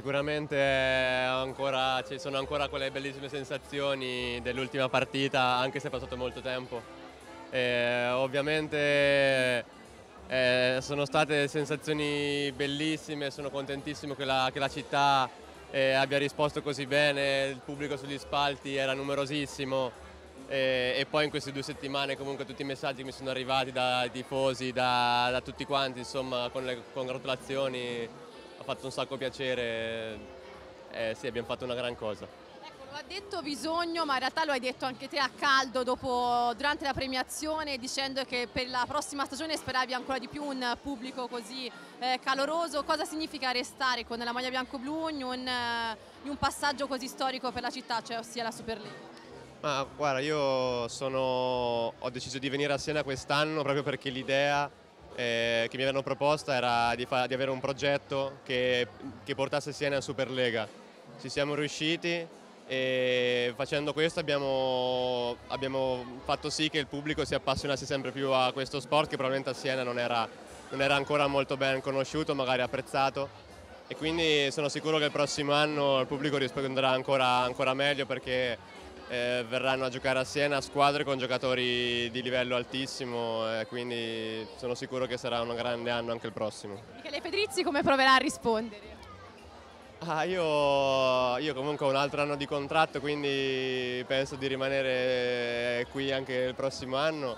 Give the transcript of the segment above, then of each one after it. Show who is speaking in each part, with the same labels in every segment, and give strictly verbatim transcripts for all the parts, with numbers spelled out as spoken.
Speaker 1: sicuramente ancora, ci sono ancora quelle bellissime sensazioni dell'ultima partita, anche se è passato molto tempo. E ovviamente eh, sono state sensazioni bellissime, sono contentissimo che la, che la città eh, abbia risposto così bene, il pubblico sugli spalti era numerosissimo e, e poi in queste due settimane comunque tutti i messaggi che mi sono arrivati dai tifosi, da, da tutti quanti, insomma, con le congratulazioni, ha fatto un sacco piacere, eh, sì, abbiamo fatto una gran cosa.
Speaker 2: Ecco, lo ha detto Bisogno, ma in realtà lo hai detto anche te a caldo dopo, durante la premiazione, dicendo che per la prossima stagione speravi ancora di più un pubblico così eh, caloroso. Cosa significa restare con la maglia bianco-blu in un, eh, in un passaggio così storico per la città, cioè ossia la Superlega?
Speaker 1: Ma guarda, io sono, ho deciso di venire a Siena quest'anno proprio perché l'idea eh, che mi avevano proposta era di, fa, di avere un progetto che, che portasse Siena in Superlega. Ci siamo riusciti e facendo questo abbiamo, abbiamo fatto sì che il pubblico si appassionasse sempre più a questo sport che probabilmente a Siena non era, non era ancora molto ben conosciuto, magari apprezzato, e quindi sono sicuro che il prossimo anno il pubblico risponderà ancora, ancora meglio perché eh, verranno a giocare a Siena squadre con giocatori di livello altissimo e quindi sono sicuro che sarà un grande anno anche il prossimo.
Speaker 2: Michele Pedrizzi come proverà a rispondere?
Speaker 1: Ah, io, io comunque ho un altro anno di contratto, quindi penso di rimanere qui anche il prossimo anno.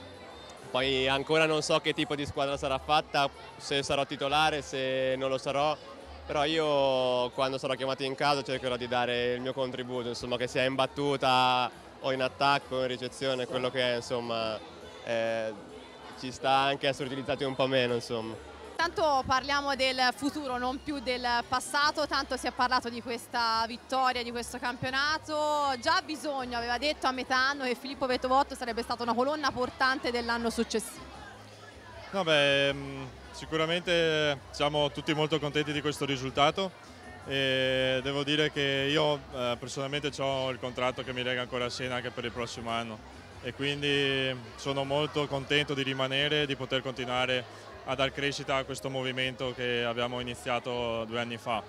Speaker 1: Poi ancora non so che tipo di squadra sarà fatta, se sarò titolare, se non lo sarò, però io quando sarò chiamato in casa cercherò di dare il mio contributo, insomma, che sia in battuta o in attacco, in ricezione, quello che è, insomma, eh, ci sta anche a essere utilizzati un po' meno, insomma.
Speaker 2: Tanto parliamo del futuro, non più del passato, tanto si è parlato di questa vittoria, di questo campionato. Già Bisogno aveva detto a metà anno che Filippo Vetovotto sarebbe stata una colonna portante dell'anno successivo.
Speaker 3: No, beh, sicuramente siamo tutti molto contenti di questo risultato e devo dire che io eh, personalmente ho il contratto che mi lega ancora a Siena anche per il prossimo anno e quindi sono molto contento di rimanere e di poter continuare a dar crescita a questo movimento che abbiamo iniziato due anni fa.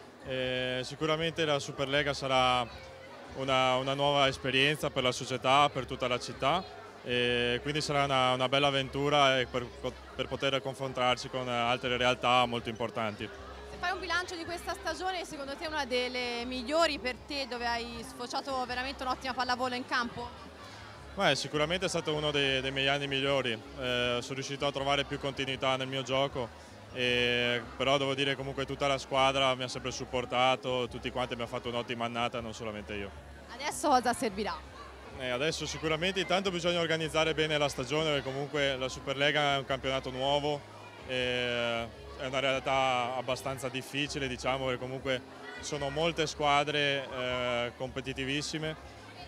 Speaker 3: E sicuramente la Superlega sarà una, una nuova esperienza per la società, per tutta la città, e quindi sarà una, una bella avventura per, per poter confrontarci con altre realtà molto importanti.
Speaker 2: Se fai un bilancio di questa stagione, secondo te è una delle migliori per te, dove hai sfociato veramente un'ottima pallavolo in campo?
Speaker 3: Beh, sicuramente è stato uno dei, dei miei anni migliori, eh, sono riuscito a trovare più continuità nel mio gioco, e, però devo dire comunque tutta la squadra mi ha sempre supportato, tutti quanti abbiamo fatto un'ottima annata, non solamente io.
Speaker 2: Adesso cosa servirà?
Speaker 3: E adesso sicuramente intanto bisogna organizzare bene la stagione perché comunque la Superlega è un campionato nuovo, e è una realtà abbastanza difficile, diciamo, perché comunque sono molte squadre eh, competitivissime.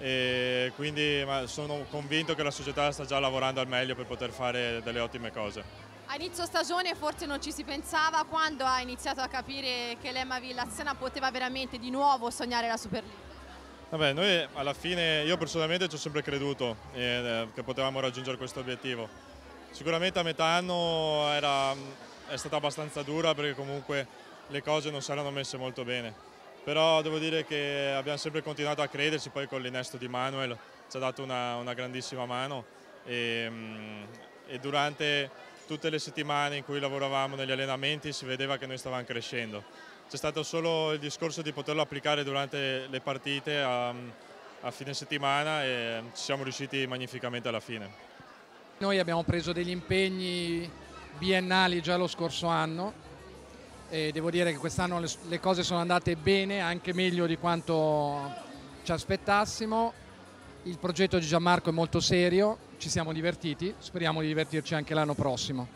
Speaker 3: E quindi sono convinto che la società sta già lavorando al meglio per poter fare delle ottime cose.
Speaker 2: A inizio stagione forse non ci si pensava, quando ha iniziato a capire che l'Emma Villa Siena poteva veramente di nuovo sognare la Superlega?
Speaker 3: Vabbè, noi alla fine, io personalmente ci ho sempre creduto eh, che potevamo raggiungere questo obiettivo. Sicuramente a metà anno era, è stata abbastanza dura perché comunque le cose non si erano messe molto bene. Però devo dire che abbiamo sempre continuato a crederci, poi con l'innesto di Manuel ci ha dato una, una grandissima mano e, e durante tutte le settimane in cui lavoravamo negli allenamenti si vedeva che noi stavamo crescendo. C'è stato solo il discorso di poterlo applicare durante le partite a, a fine settimana e ci siamo riusciti magnificamente alla fine.
Speaker 4: Noi abbiamo preso degli impegni biennali già lo scorso anno e devo dire che quest'anno le cose sono andate bene, anche meglio di quanto ci aspettassimo. Il progetto di Gianmarco è molto serio, ci siamo divertiti, speriamo di divertirci anche l'anno prossimo.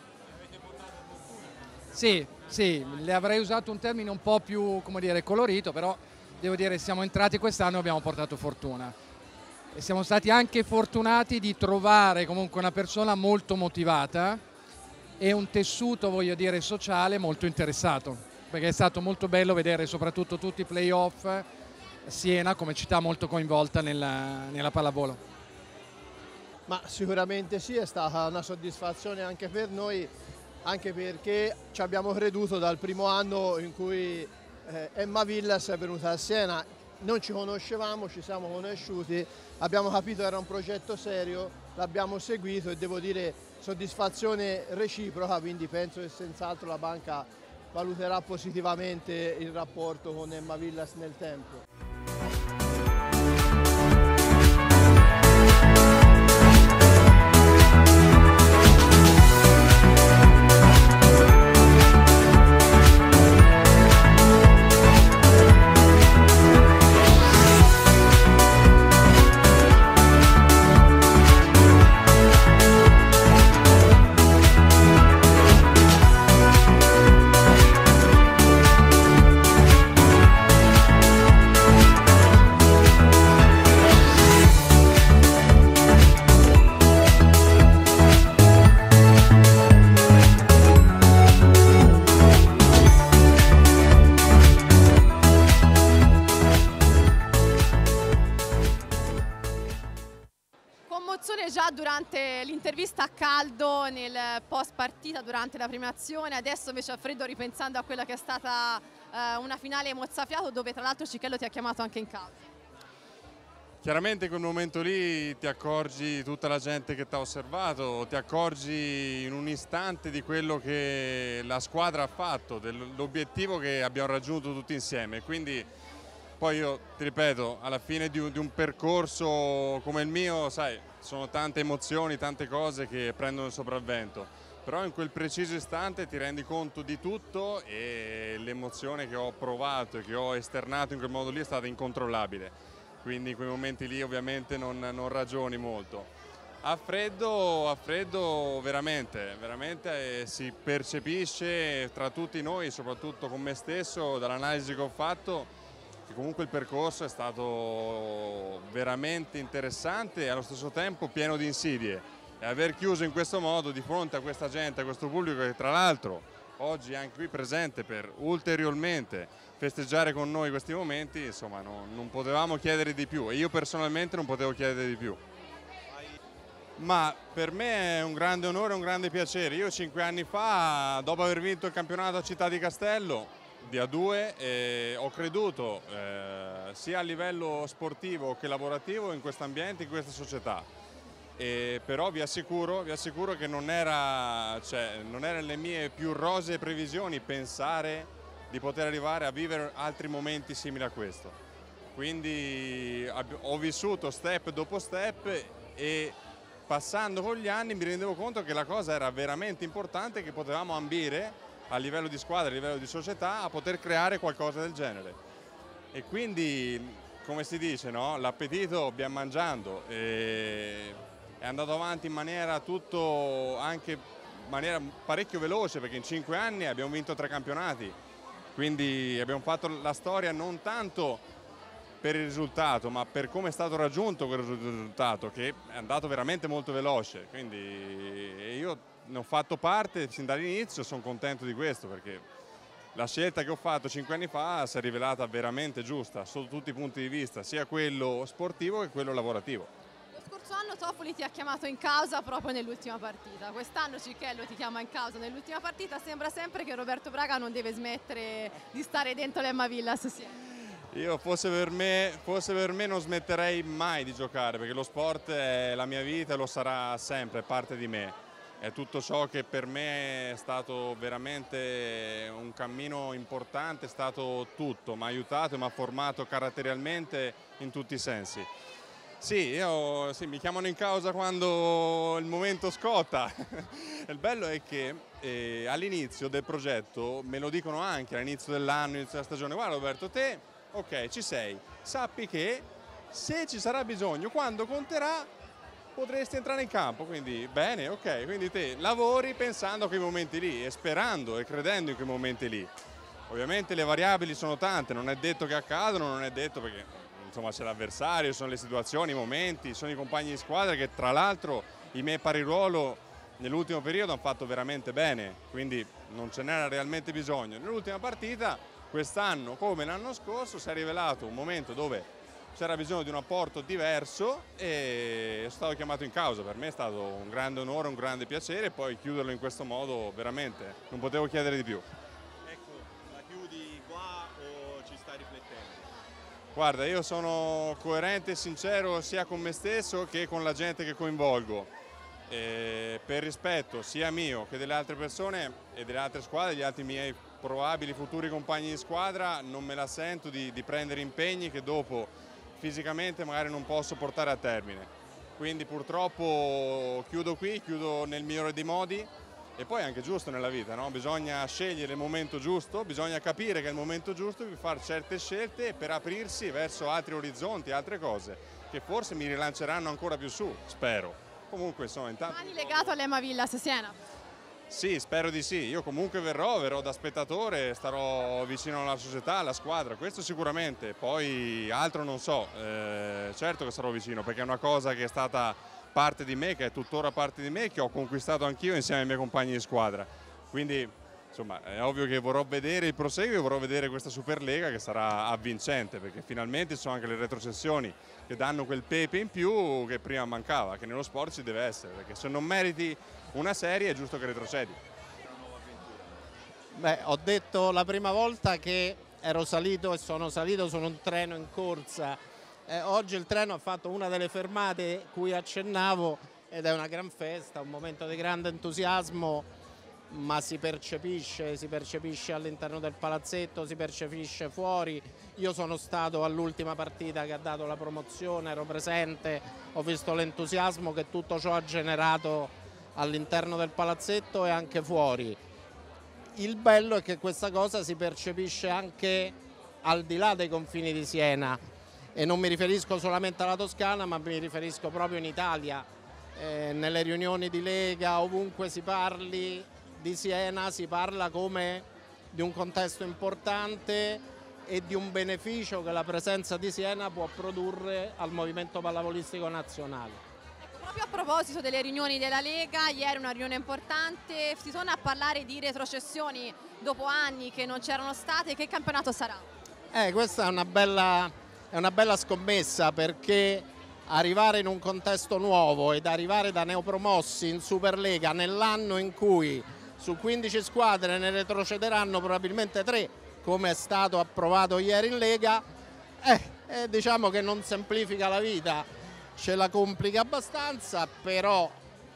Speaker 4: Sì, sì, le avrei usato un termine un po' più, come dire, colorito, però devo dire che siamo entrati quest'anno e abbiamo portato fortuna. E siamo stati anche fortunati di trovare comunque una persona molto motivata e un tessuto, voglio dire, sociale molto interessato, perché è stato molto bello vedere soprattutto tutti i playoff Siena come città molto coinvolta nella, nella pallavolo.
Speaker 5: Ma sicuramente sì, è stata una soddisfazione anche per noi, anche perché ci abbiamo creduto dal primo anno in cui eh, Emma Villas è venuta a Siena, non ci conoscevamo, ci siamo conosciuti, abbiamo capito che era un progetto serio, l'abbiamo seguito e devo dire soddisfazione reciproca, quindi penso che senz'altro la banca valuterà positivamente il rapporto con Emma Villas nel tempo.
Speaker 2: Già durante l'intervista a caldo, nel post partita, durante la premiazione, adesso invece a freddo, ripensando a quella che è stata eh, una finale mozzafiato, dove tra l'altro Cichello ti ha chiamato anche in causa.
Speaker 6: Chiaramente in quel momento lì ti accorgi di tutta la gente che ti ha osservato, ti accorgi in un istante di quello che la squadra ha fatto, dell'obiettivo che abbiamo raggiunto tutti insieme. Quindi poi io ti ripeto, alla fine di un, di un percorso come il mio, sai, sono tante emozioni, tante cose che prendono il sopravvento, però in quel preciso istante ti rendi conto di tutto e l'emozione che ho provato e che ho esternato in quel modo lì è stata incontrollabile, quindi in quei momenti lì ovviamente non, non ragioni molto. A freddo, a freddo veramente, veramente si percepisce tra tutti noi, soprattutto con me stesso, dall'analisi che ho fatto, che comunque il percorso è stato veramente interessante e allo stesso tempo pieno di insidie, e aver chiuso in questo modo di fronte a questa gente, a questo pubblico che tra l'altro oggi è anche qui presente per ulteriormente festeggiare con noi questi momenti, insomma non, non potevamo chiedere di più e io personalmente non potevo chiedere di più. Ma per me è un grande onore, un grande piacere. Io cinque anni fa, dopo aver vinto il campionato a Città di Castello di A due, eh, ho creduto eh, sia a livello sportivo che lavorativo in questo ambiente, in questa società. E però vi assicuro, vi assicuro che non era, cioè, non era nelle mie più rosee previsioni pensare di poter arrivare a vivere altri momenti simili a questo. Quindi ho vissuto step dopo step e passando con gli anni mi rendevo conto che la cosa era veramente importante, che potevamo ambire a livello di squadra, a livello di società, a poter creare qualcosa del genere. E quindi, come si dice, no? L'appetito abbiamo mangiando, e è andato avanti in maniera tutto, anche in maniera parecchio veloce, perché in cinque anni abbiamo vinto tre campionati, quindi abbiamo fatto la storia non tanto per il risultato, ma per come è stato raggiunto quel risultato, che è andato veramente molto veloce. Quindi io ne ho fatto parte sin dall'inizio, sono contento di questo, perché la scelta che ho fatto cinque anni fa si è rivelata veramente giusta sotto tutti i punti di vista, sia quello sportivo che quello lavorativo.
Speaker 2: Lo scorso anno Toffoli ti ha chiamato in causa proprio nell'ultima partita, quest'anno Cichello ti chiama in causa nell'ultima partita, sembra sempre che Roberto Braga non deve smettere di stare dentro l'Emma Villas. Sì.
Speaker 6: Io fosse per, me, fosse per me non smetterei mai di giocare, perché lo sport è la mia vita e lo sarà sempre, è parte di me. È tutto ciò che per me è stato veramente un cammino importante, è stato tutto, mi ha aiutato e mi ha formato caratterialmente in tutti i sensi. Sì, io, sì, mi chiamano in causa quando il momento scotta. Il bello è che eh, all'inizio del progetto me lo dicono anche, all'inizio dell'anno, all'inizio della stagione: guarda Roberto, te, ok, ci sei, sappi che se ci sarà bisogno, quando conterà, potresti entrare in campo, quindi bene, ok, quindi te lavori pensando a quei momenti lì e sperando e credendo in quei momenti lì. Ovviamente le variabili sono tante, non è detto che accadono, non è detto, perché insomma c'è l'avversario, sono le situazioni, i momenti, sono i compagni di squadra che tra l'altro i miei pari ruolo nell'ultimo periodo hanno fatto veramente bene, quindi non ce n'era realmente bisogno. Nell'ultima partita, quest'anno come l'anno scorso, si è rivelato un momento dove c'era bisogno di un apporto diverso e sono stato chiamato in causa. Per me è stato un grande onore, un grande piacere, e poi chiuderlo in questo modo veramente non potevo chiedere di più.
Speaker 7: Ecco, la chiudi qua o
Speaker 6: Guarda, io sono coerente e sincero sia con me stesso che con la gente che coinvolgo. E per rispetto sia mio che delle altre persone e delle altre squadre, degli altri miei probabili futuri compagni di squadra, non me la sento di, di prendere impegni che dopo fisicamente magari non posso portare a termine. Quindi purtroppo chiudo qui, chiudo nel migliore dei modi. E poi è anche giusto nella vita, no? Bisogna scegliere il momento giusto, bisogna capire che è il momento giusto per fare certe scelte per aprirsi verso altri orizzonti, altre cose che forse mi rilanceranno ancora più su, spero. Comunque insomma intanto...
Speaker 2: Domani legato all'Ema Villas Siena?
Speaker 6: Sì, spero di sì. Io comunque verrò, verrò da spettatore, starò vicino alla società, alla squadra, questo sicuramente. Poi altro non so, eh, certo che sarò vicino perché è una cosa che è stata... parte di me, che è tuttora parte di me, che ho conquistato anch'io insieme ai miei compagni di squadra. Quindi insomma è ovvio che vorrò vedere il proseguo, vorrò vedere questa Superlega che sarà avvincente, perché finalmente ci sono anche le retrocessioni che danno quel pepe in più che prima mancava, che nello sport ci deve essere, perché se non meriti una serie è giusto che retrocedi.
Speaker 7: Beh, ho detto la prima volta che ero salito e sono salito su un treno in corsa. Eh, oggi il treno ha fatto una delle fermate cui accennavo ed è una gran festa, un momento di grande entusiasmo, ma si percepisce, si percepisce all'interno del palazzetto, si percepisce fuori. Io sono stato all'ultima partita che ha dato la promozione, ero presente, ho visto l'entusiasmo che tutto ciò ha generato all'interno del palazzetto e anche fuori. Il bello è che questa cosa si percepisce anche al di là dei confini di Siena. E non mi riferisco solamente alla Toscana, ma mi riferisco proprio in Italia. Eh, nelle riunioni di Lega, ovunque si parli di Siena, si parla come di un contesto importante e di un beneficio che la presenza di Siena può produrre al movimento pallavolistico nazionale.
Speaker 2: Ecco, proprio a proposito delle riunioni della Lega, ieri una riunione importante, si torna a parlare di retrocessioni dopo anni che non c'erano state. Che campionato sarà?
Speaker 7: Eh, questa è una bella... È una bella scommessa, perché arrivare in un contesto nuovo ed arrivare da neopromossi in Superlega nell'anno in cui su quindici squadre ne retrocederanno probabilmente tre, come è stato approvato ieri in Lega, eh, eh, diciamo che non semplifica la vita, ce la complica abbastanza, però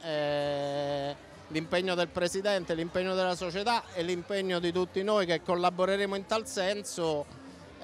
Speaker 7: eh, l'impegno del Presidente, l'impegno della società e l'impegno di tutti noi che collaboreremo in tal senso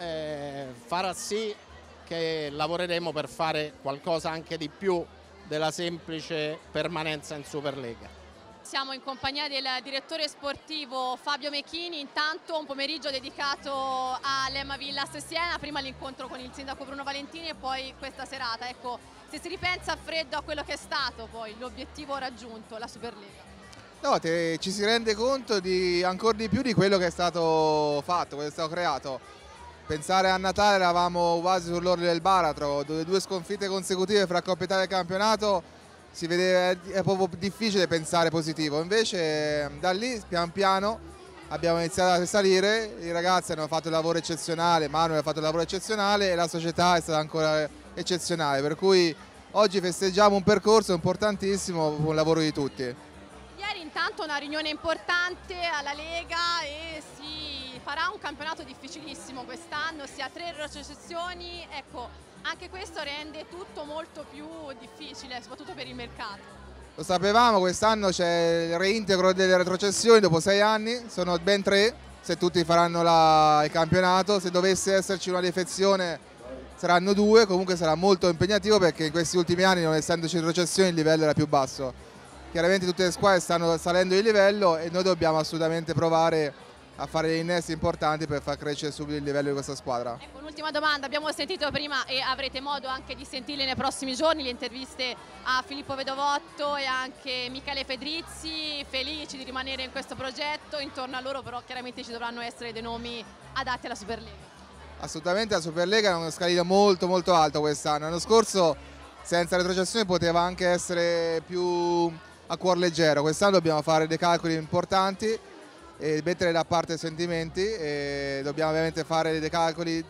Speaker 7: Eh, farà sì che lavoreremo per fare qualcosa anche di più della semplice permanenza in Superlega.
Speaker 2: Siamo in compagnia del direttore sportivo Fabio Mechini, intanto un pomeriggio dedicato all'Ema Villas Siena, prima l'incontro con il sindaco Bruno Valentini e poi questa serata. Ecco, se si ripensa a freddo a quello che è stato poi l'obiettivo raggiunto, la Superlega.
Speaker 8: No, te, ci si rende conto di ancora di più di quello che è stato fatto, quello che è stato creato. Pensare a Natale eravamo quasi sull'orlo del baratro, dove due sconfitte consecutive fra Coppa Italia e campionato si vede, è proprio difficile pensare positivo. Invece da lì pian piano abbiamo iniziato a salire, i ragazzi hanno fatto il lavoro eccezionale, Manuel ha fatto il lavoro eccezionale e la società è stata ancora eccezionale, per cui oggi festeggiamo un percorso importantissimo con il lavoro di tutti.
Speaker 2: Ieri intanto una riunione importante alla Lega e si farà un campionato difficilissimo quest'anno, si ha tre retrocessioni, ecco, anche questo rende tutto molto più difficile, soprattutto per il mercato.
Speaker 8: Lo sapevamo, quest'anno c'è il reintegro delle retrocessioni dopo sei anni, sono ben tre, se tutti faranno la, il campionato, se dovesse esserci una defezione saranno due, comunque sarà molto impegnativo perché in questi ultimi anni, non essendoci retrocessioni, il livello era più basso. Chiaramente tutte le squadre stanno salendo di livello e noi dobbiamo assolutamente provare a fare degli innesti importanti per far crescere subito il livello di questa squadra.
Speaker 2: Ecco, un'ultima domanda, abbiamo sentito prima e avrete modo anche di sentirle nei prossimi giorni le interviste a Filippo Vedovotto e anche Michele Fedrizzi, felici di rimanere in questo progetto, intorno a loro però chiaramente ci dovranno essere dei nomi adatti alla Superlega.
Speaker 8: Assolutamente, la Superlega è uno scalino molto molto alto quest'anno, l'anno scorso senza retrocessione poteva anche essere più a cuor leggero, quest'anno dobbiamo fare dei calcoli importanti e mettere da parte i sentimenti e dobbiamo ovviamente fare dei calcoli,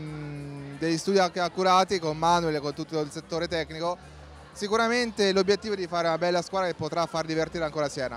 Speaker 8: mh, degli studi anche accurati con Manuel e con tutto il settore tecnico. Sicuramente l'obiettivo è di fare una bella squadra che potrà far divertire ancora Siena.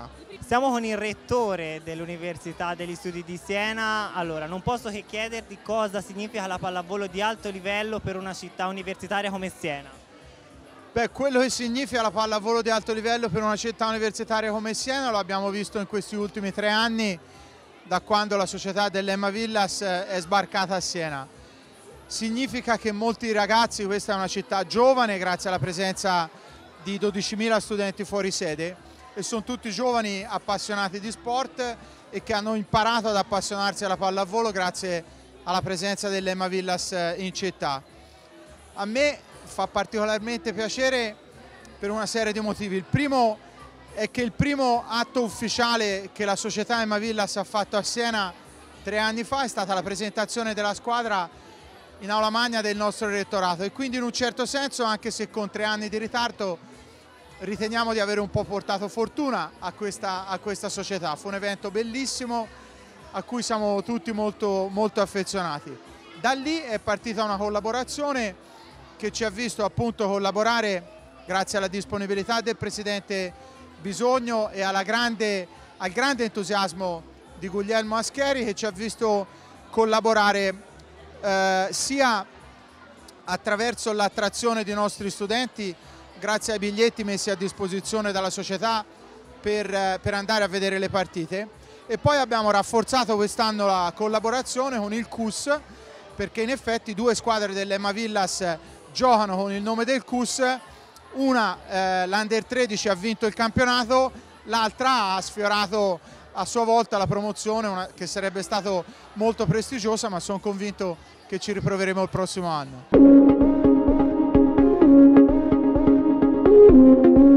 Speaker 9: Siamo con il rettore dell'Università degli Studi di Siena. Allora, non posso che chiederti cosa significa la pallavolo di alto livello per una città universitaria come Siena.
Speaker 10: Beh, quello che significa la pallavolo di alto livello per una città universitaria come Siena lo abbiamo visto in questi ultimi tre anni, da quando la società dell'Emma Villas è sbarcata a Siena. Significa che molti ragazzi, questa è una città giovane grazie alla presenza di dodicimila studenti fuori sede, e sono tutti giovani appassionati di sport e che hanno imparato ad appassionarsi alla pallavolo grazie alla presenza dell'Emma Villas in città. A me fa particolarmente piacere per una serie di motivi. Il primo è che il primo atto ufficiale che la società Emma Villas ha fatto a Siena tre anni fa è stata la presentazione della squadra in aula magna del nostro rettorato, e quindi in un certo senso, anche se con tre anni di ritardo, riteniamo di avere un po' portato fortuna a questa, a questa società. Fu un evento bellissimo a cui siamo tutti molto, molto affezionati. Da lì è partita una collaborazione che ci ha visto appunto collaborare grazie alla disponibilità del presidente Bisogno e alla grande, al grande entusiasmo di Guglielmo Ascheri, che ci ha visto collaborare eh, sia attraverso l'attrazione dei nostri studenti grazie ai biglietti messi a disposizione dalla società per, per andare a vedere le partite, e poi abbiamo rafforzato quest'anno la collaborazione con il C U S, perché in effetti due squadre dell'Emma Villas giocano con il nome del C U S. Una, eh, l'Under tredici, ha vinto il campionato, l'altra ha sfiorato a sua volta la promozione, una, che sarebbe stato molto prestigiosa, ma sono convinto che ci riproveremo il prossimo anno.